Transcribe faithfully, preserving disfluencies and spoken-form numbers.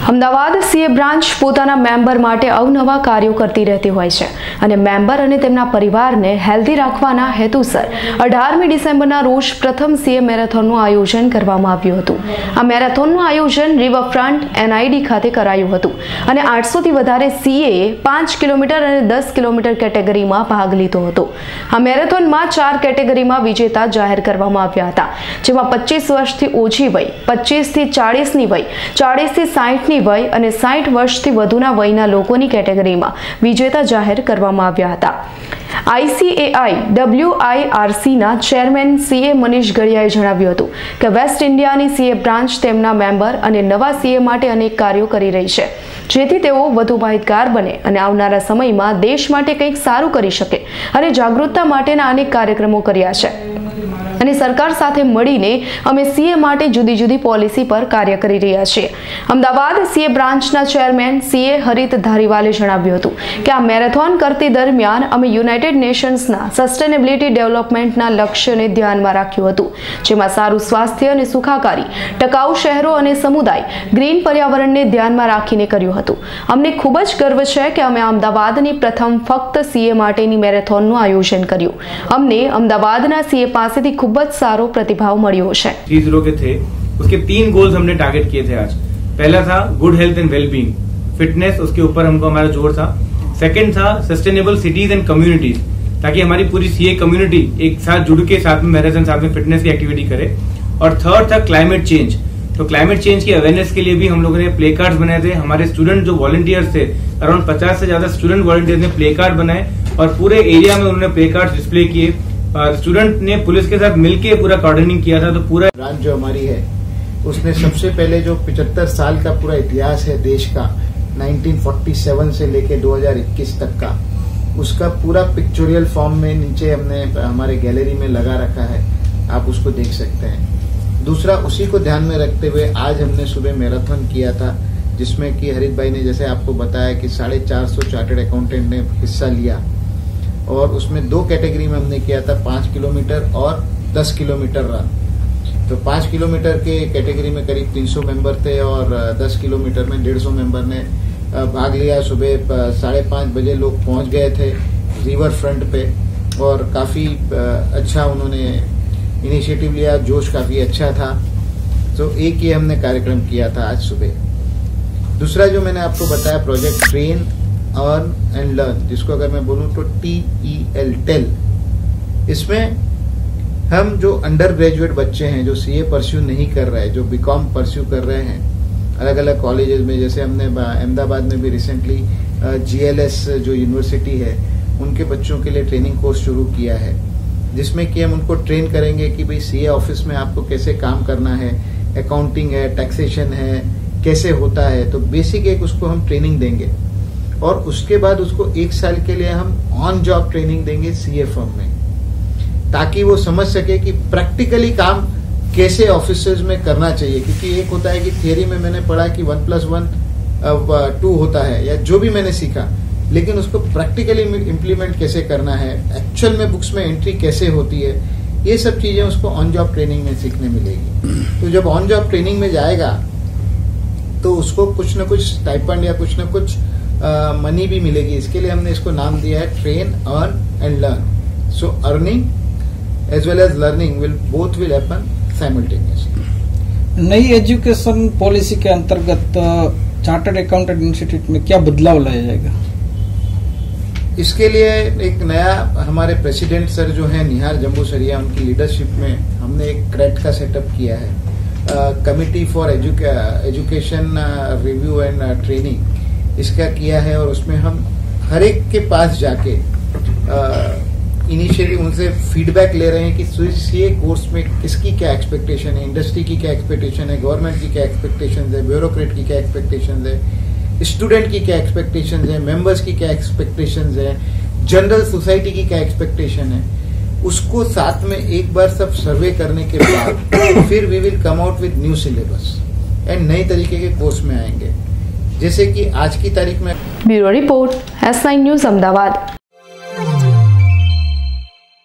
Ahmedabad CA branch પોતાના member માટે અવનવા કાર્યો કરતી રહેતી હોય છે અને મેમ્બર અને તેમના પરિવારને હેલ્ધી રાખવાના હેતુસર અઢારમી ડિસેમ્બરના રોજ પ્રથમ સીએ મેરેથોનનું આયોજન કરવામાં આવ્યું હતું। આ મેરેથોનનું આયોજન રિવરફ્રન્ટ એનઆઈડી ખાતે કરાયું હતું અને આઠસોથી વધારે સીએએ પાંચ કિલોમીટર અને દસ કિલોમીટર કેટેગરીમાં ભાગ લીધો હતો। આ મેરેથોનમાં ચાર કેટેગરીમાં વિજેતા જાહેર કરવામાં આવ્યા હતા, જેમાં પચીસ વર્ષથી ઓછી વય, પચીસથી ચાળીસની વય, ચાળીસથી સાઠ वय અને साठ वर्षથી વધુના વયના લોકોની કેટેગરીમાં વિજેતા જાહેર કરવામાં આવ્યા હતા। આઈસીએઆઈ ડબલ્યુઆઈઆરસીના ચેરમેન સીએ મનીષ ગળિયાએ જણાવ્યું હતું કે વેસ્ટ ઇન્ડિયાની સીએ બ્રાન્ચ તેમના મેમ્બર અને નવા સીએ માટે અનેક કાર્યો કરી રહી છે, જેથી તેઓ વધુ માહિતગાર બને અને આવનારા સમયમાં દેશ માટે કંઈક સારું કરી શકે અને જાગૃતતા માટેના અનેક કાર્યક્રમો કર્યા છે અને સરકાર સાથે મળીને અમે સીએ માટે જુદી જુદી પોલિસી પર કાર્ય કરી રહ્યા છીએ। અમદાવાદ સીએ બ્રાન્ચના ચેરમેન સીએ હરિત ધારીવાલે જણાવ્યું હતું કે આ મેરેથોન કરતી દરમિયાન અમે યુનાઇટેડ નેશન્સના સસ્ટેનેબિલિટી ડેવલપમેન્ટના લક્ષ્યને ધ્યાનમાં રાખ્યું હતું, જેમાં સારું સ્વાસ્થ્ય અને સુખાકારી, ટકાઉ શહેરો અને સમુદાય, ગ્રીન પર્યાવરણને ધ્યાનમાં રાખીને કર્યું હતું। અમને ખૂબ જ ગર્વ છે કે અમે અમદાવાદની પ્રથમ ફક્ત સીએ માટેની મેરેથોનનું આયોજન કર્યું। અમને અમદાવાદના સીએ પાસેથી खूब सारो प्रतिभाव मळ्यो छे। तीस जीरो के थे, उसके तीन गोल्स हमने टारगेट किए थे आज। पहला था good health and wellbeing, fitness, उसके ऊपर हमको हमारा जोर था। सेकंड था सस्टेनेबल सिटीज एंड कम्युनिटीज, ताकि हमारी पूरी सीए कम्युनिटी एक साथ जुड़ के साथ में मैराथन, साथ में फिटनेस की एक्टिविटी करे। और थर्ड था क्लाइमेट चेंज। तो क्लाइमेट चेंज की अवेयरनेस के लिए भी हम लोगों ने प्ले कार्ड बनाए थे। हमारे स्टूडेंट जो वॉलंटियर्स थे, अराउंड पचास से ज्यादा स्टूडेंट वॉलंटियर्स ने प्ले कार्ड बनाए और पूरे एरिया में उन्होंने प्ले कार्ड डिस्प्ले किए। स्टूडेंट ने पुलिस के साथ मिलकर पूरा कोऑर्डिनेटिंग किया था। तो पूरा ब्रांच जो हमारी है उसने सबसे पहले जो पचहत्तर साल का पूरा इतिहास है देश का, उन्नीस सौ सैंतालीस से लेके दो हज़ार इक्कीस तक का, उसका पूरा पिक्चोरियल फॉर्म में नीचे हमने हमारे गैलरी में लगा रखा है, आप उसको देख सकते हैं। दूसरा, उसी को ध्यान में रखते हुए आज हमने सुबह मैराथन किया था, जिसमें कि हरित भाई ने जैसे आपको बताया कि साढ़े चार सौ चार्टर्ड अकाउंटेंट ने हिस्सा लिया और उसमें दो कैटेगरी में हमने किया था, पांच किलोमीटर और दस किलोमीटर रन। तो पांच किलोमीटर के कैटेगरी में करीब तीन सौ मेंबर थे और दस किलोमीटर में डेढ़ सौ मेंबर ने भाग लिया। सुबह साढ़े पांच बजे लोग पहुंच गए थे रिवर फ्रंट पे और काफी अच्छा उन्होंने इनिशिएटिव लिया, जोश काफी अच्छा था। तो एक ये हमने कार्यक्रम किया था आज सुबह। दूसरा जो मैंने आपको बताया project train earn and learn, जिसको अगर मैं बोलूं तो टी ई एल टेल, इसमें हम जो अंडर ग्रेजुएट बच्चे हैं जो सीए परस्यू नहीं कर रहे, जो बीकॉम परस्यू कर रहे हैं अलग अलग कॉलेजेस में, जैसे हमने अहमदाबाद में भी रिसेंटली जीएलएस जो यूनिवर्सिटी है उनके बच्चों के लिए ट्रेनिंग कोर्स शुरू किया है, जिसमें कि हम उनको ट्रेन करेंगे कि भाई सीए ऑफिस में आपको कैसे काम करना है, अकाउंटिंग है, टैक्सेशन है, कैसे होता है। तो बेसिक एक उसको हम ट्रेनिंग देंगे और उसके बाद उसको एक साल के लिए हम ऑन जॉब ट्रेनिंग देंगे सीए फर्म में, ताकि वो समझ सके कि प्रैक्टिकली काम कैसे ऑफिसर्स में करना चाहिए। क्योंकि एक होता है कि थियरी में मैंने पढ़ा कि वन प्लस वन टू होता है या जो भी मैंने सीखा, लेकिन उसको प्रैक्टिकली इम्प्लीमेंट कैसे करना है, एक्चुअल में बुक्स में एंट्री कैसे होती है, ये सब चीजें उसको ऑन जॉब ट्रेनिंग में सीखने मिलेगी। तो जब ऑन जॉब ट्रेनिंग में जाएगा तो उसको कुछ न कुछ स्टाइपेंड या कुछ न कुछ मनी भी मिलेगी। इसके लिए हमने इसको नाम दिया है train earn and learn. So earning as well as learning will both will happen simultaneously. नई एजुकेशन पॉलिसी के अंतर्गत चार्टर्ड अकाउंटेंट इंस्टीट्यूट में क्या बदलाव लाया जाएगा? इसके लिए एक नया हमारे प्रेसिडेंट सर जो है निहार जम्बूसरिया, उनकी लीडरशिप में हमने एक क्रेट का सेटअप किया है, committee for education review and training, इसका किया है। और उसमें हम हर एक के पास जाके इनिशियली उनसे फीडबैक ले रहे हैं कि सीए कोर्स में किसकी क्या एक्सपेक्टेशन है, इंडस्ट्री की क्या एक्सपेक्टेशन है, गवर्नमेंट की क्या एक्सपेक्टेशन है, ब्यूरोक्रेट की क्या एक्सपेक्टेशन है, स्टूडेंट की क्या एक्सपेक्टेशन है, मेंबर्स की क्या एक्सपेक्टेशन है, जनरल सोसाइटी की क्या एक्सपेक्टेशन है। उसको साथ में एक बार सब सर्वे करने के बाद फिर we will come out with new syllabus and नई तरीके के कोर्स में आएंगे, जैसे कि आज की तारीख में। Bureau report, S nine news, Ahmedabad.